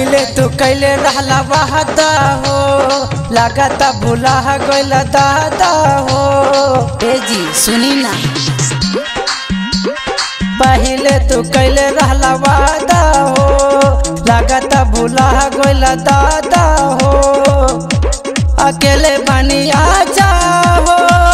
पहले तू कैले रहला वादा हो, लगाता भुला गइल दादा हो। ए जी सुनी ना, पहले तू कैले रहला वादा हो, लगाता भुला गइल दादा हो। अकेले बनी आजा हो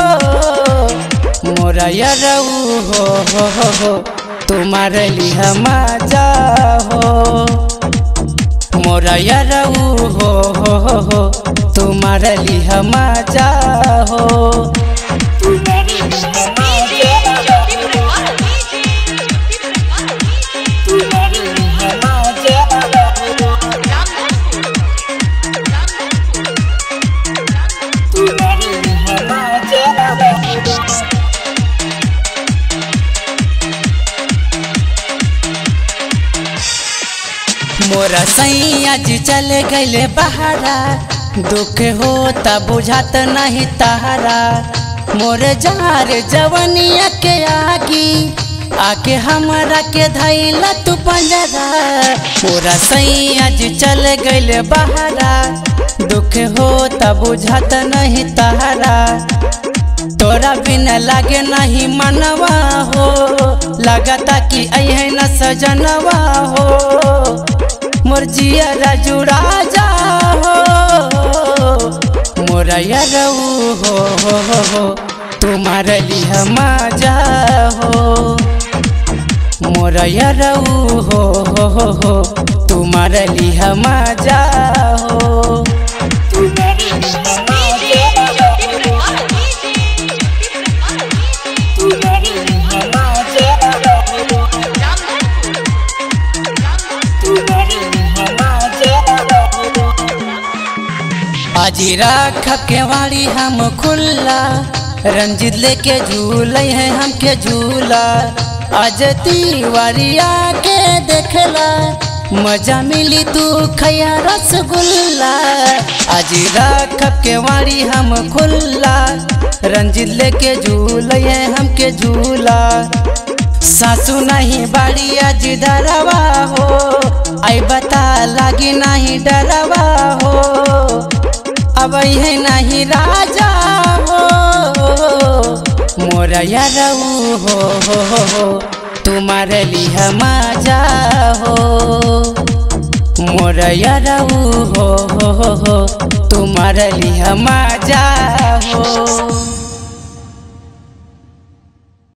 मोरा यारऊ हो, तुम्हारे लिए मजा हो मोरा यारऊ हो, तुम्हारे लिए मजा हो। मोरा सैया जी चले गईले बहारा, दुख होता बुझात नहीं तारा। मोरे जार जवनिया के आगी आके हमरा के धैला तू पंजरा। मोरा सैया जी चले गईले बहारा, दुख होता बुझात नहीं तारा। तोरा बिना लागे नहीं मनवा हो, लगता कि अहे न सजनवा हो। मोर जिया जुड़ा जा हो मोरा यारऊ हो, तुम्हारे लिए मजा हो मोरा यारऊ हो, तुम्हारे लिए मजा हो। आजी रख के वाली हम खुला, रंजित लेके झूले हैं हमके झूला। आज तिवारिया के देखला, मजा मिली तू खैया रसगुल्ला। आजी रख के वाली हम खुला, रंजित लेके झूले हैं हमके झूला। सासू नहीं बाड़ी आज डरवा हो, आई बता लागी नहीं डरवा हो। अब है नहीं राजा हो मोरा यारऊ हो, तुम्हारे लिए मजा हो मोरा यारऊ हो, तुम्हारे लिए मजा हो।